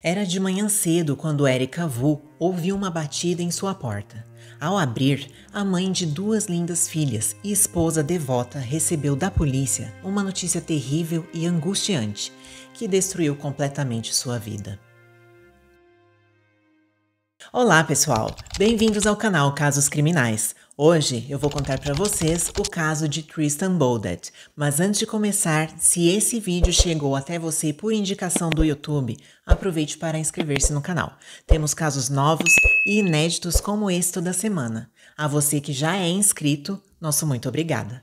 Era de manhã cedo quando Erica Vu ouviu uma batida em sua porta. Ao abrir, a mãe de duas lindas filhas e esposa devota recebeu da polícia uma notícia terrível e angustiante, que destruiu completamente sua vida. Olá pessoal, bem-vindos ao canal Casos Criminais. Hoje eu vou contar para vocês o caso de Tristan Boldt, mas antes de começar, se esse vídeo chegou até você por indicação do YouTube, aproveite para inscrever-se no canal. Temos casos novos e inéditos como esse toda semana. A você que já é inscrito, nosso muito obrigada.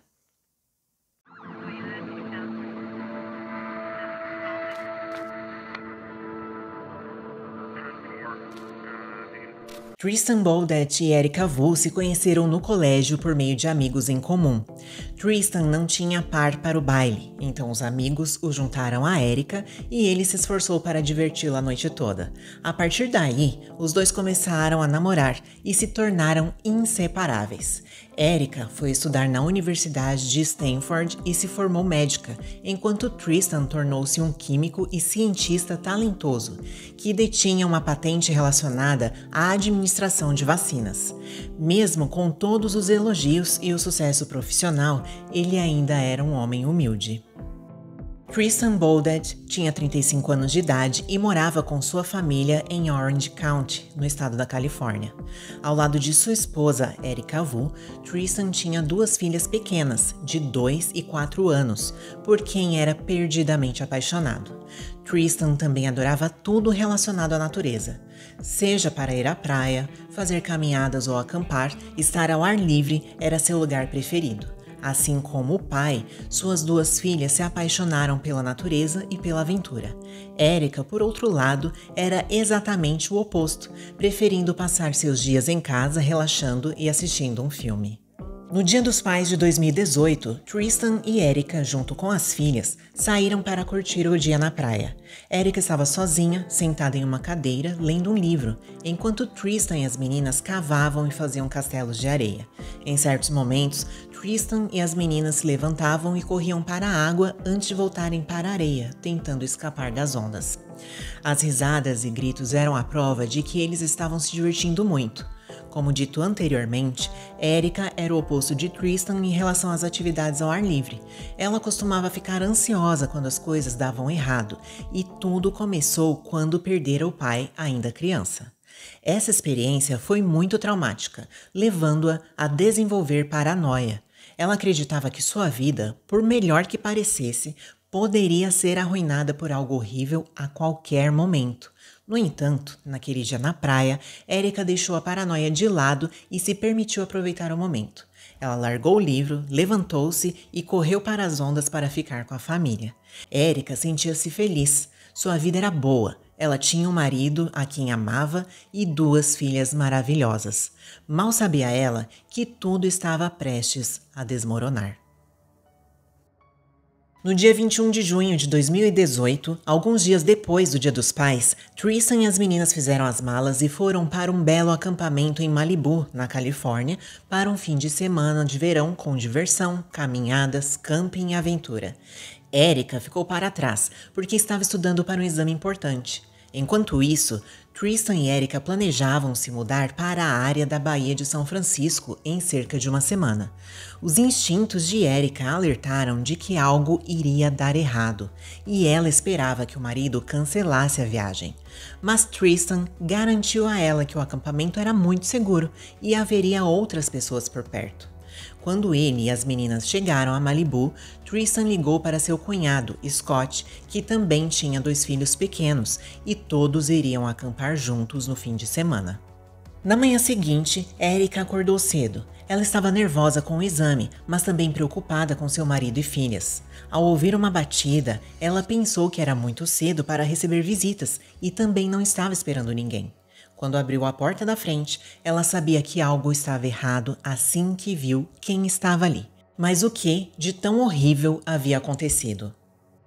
Tristan Boldt e Erica Vu se conheceram no colégio por meio de amigos em comum. Tristan não tinha par para o baile, então os amigos o juntaram a Erica e ele se esforçou para diverti-la a noite toda. A partir daí, os dois começaram a namorar e se tornaram inseparáveis. Erica foi estudar na Universidade de Stanford e se formou médica, enquanto Tristan tornou-se um químico e cientista talentoso, que detinha uma patente relacionada à administração de vacinas. Mesmo com todos os elogios e o sucesso profissional, ele ainda era um homem humilde. Tristan Boldt tinha 35 anos de idade e morava com sua família em Orange County, no estado da Califórnia. Ao lado de sua esposa, Erica Vu, Tristan tinha duas filhas pequenas, de 2 e 4 anos, por quem era perdidamente apaixonado. Tristan também adorava tudo relacionado à natureza. Seja para ir à praia, fazer caminhadas ou acampar, estar ao ar livre era seu lugar preferido. Assim como o pai, suas duas filhas se apaixonaram pela natureza e pela aventura. Erica, por outro lado, era exatamente o oposto, preferindo passar seus dias em casa relaxando e assistindo um filme. No Dia dos Pais de 2018, Tristan e Erica, junto com as filhas, saíram para curtir o dia na praia. Erica estava sozinha, sentada em uma cadeira, lendo um livro, enquanto Tristan e as meninas cavavam e faziam castelos de areia. Em certos momentos, Tristan e as meninas se levantavam e corriam para a água antes de voltarem para a areia, tentando escapar das ondas. As risadas e gritos eram a prova de que eles estavam se divertindo muito. Como dito anteriormente, Erica era o oposto de Tristan em relação às atividades ao ar livre. Ela costumava ficar ansiosa quando as coisas davam errado, e tudo começou quando perdera o pai ainda criança. Essa experiência foi muito traumática, levando-a a desenvolver paranoia. Ela acreditava que sua vida, por melhor que parecesse, poderia ser arruinada por algo horrível a qualquer momento. No entanto, naquele dia na praia, Erica deixou a paranoia de lado e se permitiu aproveitar o momento. Ela largou o livro, levantou-se e correu para as ondas para ficar com a família. Erica sentia-se feliz. Sua vida era boa. Ela tinha um marido a quem amava e duas filhas maravilhosas. Mal sabia ela que tudo estava prestes a desmoronar. No dia 21 de junho de 2018, alguns dias depois do Dia dos Pais, Tristan e as meninas fizeram as malas e foram para um belo acampamento em Malibu, na Califórnia, para um fim de semana de verão com diversão, caminhadas, camping e aventura. Erica ficou para trás, porque estava estudando para um exame importante. Enquanto isso, Tristan e Erica planejavam se mudar para a área da Baía de São Francisco em cerca de uma semana. Os instintos de Erica alertaram de que algo iria dar errado, e ela esperava que o marido cancelasse a viagem. Mas Tristan garantiu a ela que o acampamento era muito seguro e haveria outras pessoas por perto. Quando ele e as meninas chegaram a Malibu, Tristan ligou para seu cunhado, Scott, que também tinha 2 filhos pequenos, e todos iriam acampar juntos no fim de semana. Na manhã seguinte, Erica acordou cedo. Ela estava nervosa com o exame, mas também preocupada com seu marido e filhas. Ao ouvir uma batida, ela pensou que era muito cedo para receber visitas e também não estava esperando ninguém. Quando abriu a porta da frente, ela sabia que algo estava errado assim que viu quem estava ali. Mas o que de tão horrível havia acontecido?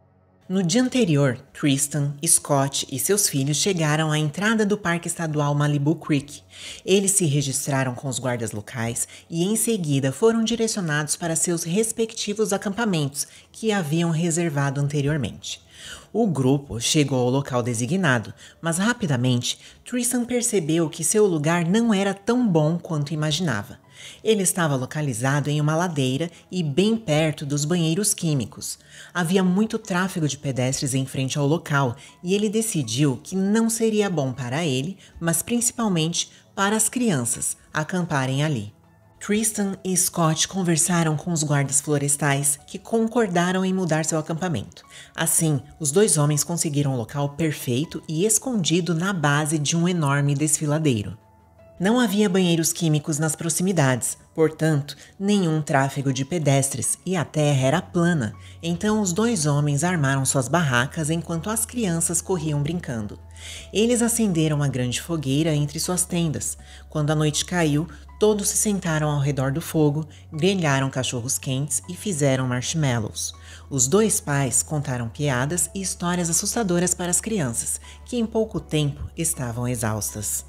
No dia anterior, Tristan, Scott e seus filhos chegaram à entrada do Parque Estadual Malibu Creek. Eles se registraram com os guardas locais e em seguida foram direcionados para seus respectivos acampamentos que haviam reservado anteriormente. O grupo chegou ao local designado, mas rapidamente Tristan percebeu que seu lugar não era tão bom quanto imaginava. Ele estava localizado em uma ladeira e bem perto dos banheiros químicos. Havia muito tráfego de pedestres em frente ao local e ele decidiu que não seria bom para ele, mas principalmente para as crianças, acamparem ali. Tristan e Scott conversaram com os guardas florestais, que concordaram em mudar seu acampamento. Assim, os dois homens conseguiram um local perfeito e escondido na base de um enorme desfiladeiro. Não havia banheiros químicos nas proximidades, portanto, nenhum tráfego de pedestres e a terra era plana, então os dois homens armaram suas barracas enquanto as crianças corriam brincando. Eles acenderam uma grande fogueira entre suas tendas. Quando a noite caiu, todos se sentaram ao redor do fogo, grelharam cachorros quentes e fizeram marshmallows. Os dois pais contaram piadas e histórias assustadoras para as crianças, que em pouco tempo estavam exaustas.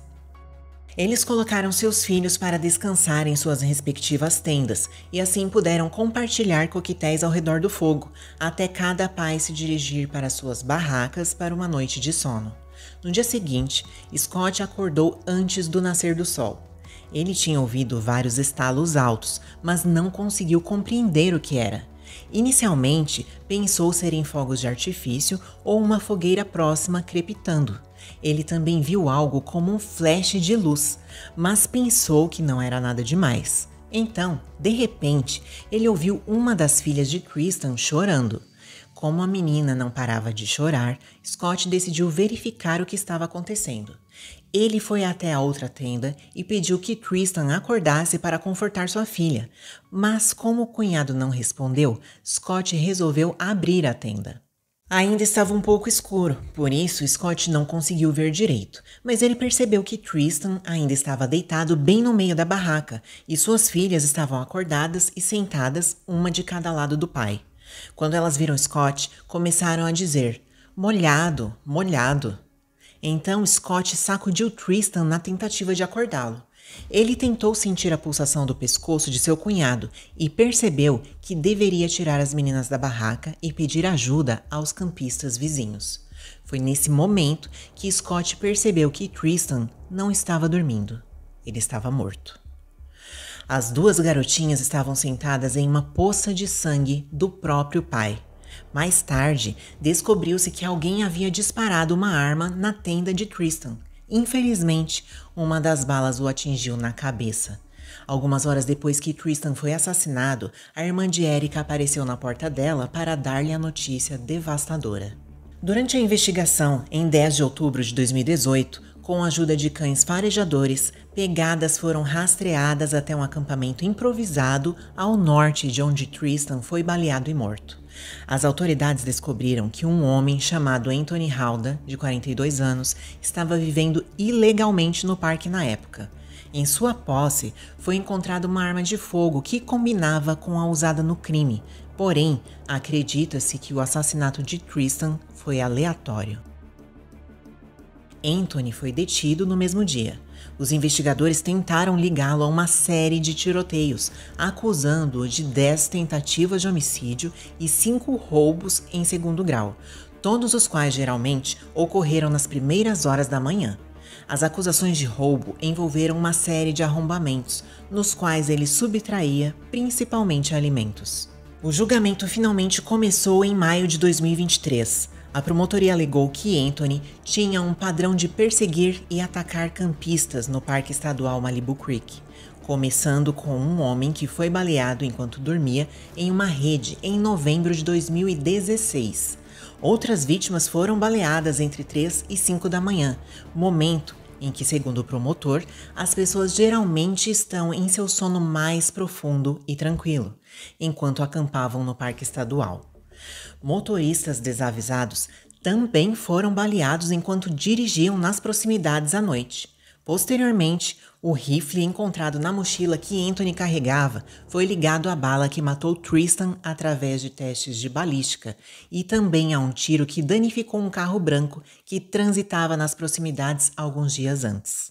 Eles colocaram seus filhos para descansar em suas respectivas tendas e assim puderam compartilhar coquetéis ao redor do fogo, até cada pai se dirigir para suas barracas para uma noite de sono. No dia seguinte, Scott acordou antes do nascer do sol. Ele tinha ouvido vários estalos altos, mas não conseguiu compreender o que era. Inicialmente, pensou serem fogos de artifício ou uma fogueira próxima crepitando. Ele também viu algo como um flash de luz, mas pensou que não era nada demais. Então, de repente, ele ouviu uma das filhas de Tristan chorando. Como a menina não parava de chorar, Scott decidiu verificar o que estava acontecendo. Ele foi até a outra tenda e pediu que Tristan acordasse para confortar sua filha. Mas como o cunhado não respondeu, Scott resolveu abrir a tenda. Ainda estava um pouco escuro, por isso Scott não conseguiu ver direito, mas ele percebeu que Tristan ainda estava deitado bem no meio da barraca e suas filhas estavam acordadas e sentadas, uma de cada lado do pai. Quando elas viram Scott, começaram a dizer: "Molhado, molhado". Então Scott sacudiu Tristan na tentativa de acordá-lo. Ele tentou sentir a pulsação do pescoço de seu cunhado e percebeu que deveria tirar as meninas da barraca e pedir ajuda aos campistas vizinhos. Foi nesse momento que Scott percebeu que Tristan não estava dormindo. Ele estava morto. As duas garotinhas estavam sentadas em uma poça de sangue do próprio pai. Mais tarde, descobriu-se que alguém havia disparado uma arma na tenda de Tristan. Infelizmente, uma das balas o atingiu na cabeça. Algumas horas depois que Tristan foi assassinado, a irmã de Erica apareceu na porta dela para dar-lhe a notícia devastadora. Durante a investigação, em 10 de outubro de 2018, com a ajuda de cães farejadores, pegadas foram rastreadas até um acampamento improvisado ao norte de onde Tristan foi baleado e morto. As autoridades descobriram que um homem chamado Anthony Halda, de 42 anos, estava vivendo ilegalmente no parque na época. Em sua posse, foi encontrada uma arma de fogo que combinava com a usada no crime, porém, acredita-se que o assassinato de Tristan foi aleatório. Anthony foi detido no mesmo dia. Os investigadores tentaram ligá-lo a uma série de tiroteios, acusando-o de 10 tentativas de homicídio e 5 roubos em segundo grau, todos os quais geralmente ocorreram nas primeiras horas da manhã. As acusações de roubo envolveram uma série de arrombamentos, nos quais ele subtraía principalmente alimentos. O julgamento finalmente começou em maio de 2023. A promotoria alegou que Anthony tinha um padrão de perseguir e atacar campistas no Parque Estadual Malibu Creek, começando com um homem que foi baleado enquanto dormia em uma rede em novembro de 2016. Outras vítimas foram baleadas entre 3 e 5 da manhã, momento em que, segundo o promotor, as pessoas geralmente estão em seu sono mais profundo e tranquilo, enquanto acampavam no Parque Estadual. Motoristas desavisados também foram baleados enquanto dirigiam nas proximidades à noite. Posteriormente, o rifle encontrado na mochila que Anthony carregava foi ligado à bala que matou Tristan através de testes de balística e também a um tiro que danificou um carro branco que transitava nas proximidades alguns dias antes.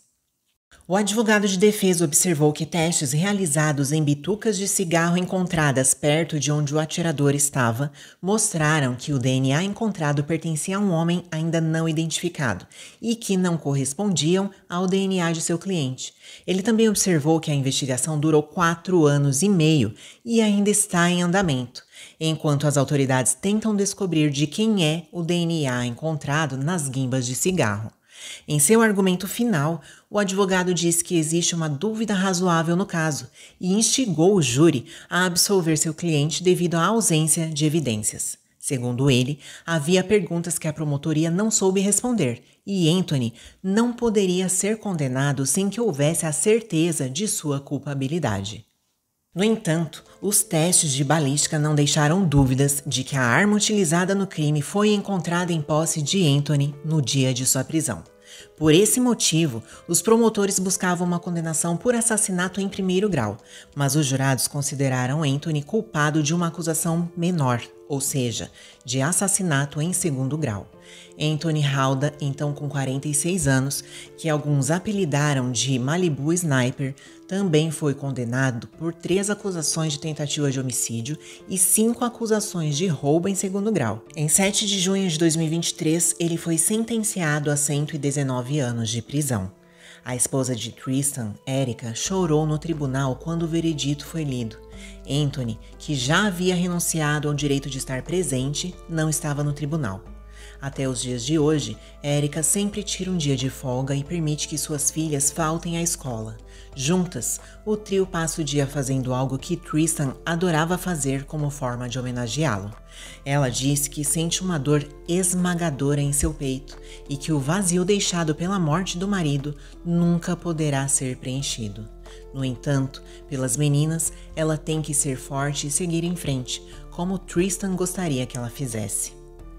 O advogado de defesa observou que testes realizados em bitucas de cigarro encontradas perto de onde o atirador estava mostraram que o DNA encontrado pertencia a um homem ainda não identificado e que não correspondiam ao DNA de seu cliente. Ele também observou que a investigação durou 4 anos e meio e ainda está em andamento, enquanto as autoridades tentam descobrir de quem é o DNA encontrado nas guimbas de cigarro. Em seu argumento final, o advogado disse que existe uma dúvida razoável no caso e instigou o júri a absolver seu cliente devido à ausência de evidências. Segundo ele, havia perguntas que a promotoria não soube responder e Anthony não poderia ser condenado sem que houvesse a certeza de sua culpabilidade. No entanto, os testes de balística não deixaram dúvidas de que a arma utilizada no crime foi encontrada em posse de Anthony no dia de sua prisão. Por esse motivo, os promotores buscavam uma condenação por assassinato em primeiro grau, mas os jurados consideraram Anthony culpado de uma acusação menor, ou seja, de assassinato em segundo grau. Anthony Halda, então com 46 anos, que alguns apelidaram de Malibu Sniper, também foi condenado por 3 acusações de tentativa de homicídio e 5 acusações de roubo em segundo grau. Em 7 de junho de 2023, ele foi sentenciado a 119 anos de prisão. A esposa de Tristan, Erica, chorou no tribunal quando o veredito foi lido. Anthony, que já havia renunciado ao direito de estar presente, não estava no tribunal. Até os dias de hoje, Erica sempre tira um dia de folga e permite que suas filhas faltem à escola. Juntas, o trio passa o dia fazendo algo que Tristan adorava fazer como forma de homenageá-lo. Ela disse que sente uma dor esmagadora em seu peito e que o vazio deixado pela morte do marido nunca poderá ser preenchido. No entanto, pelas meninas, ela tem que ser forte e seguir em frente, como Tristan gostaria que ela fizesse.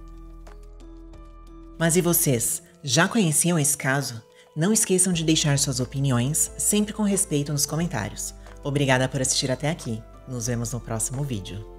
Mas e vocês? Já conheciam esse caso? Não esqueçam de deixar suas opiniões, sempre com respeito nos comentários. Obrigada por assistir até aqui. Nos vemos no próximo vídeo.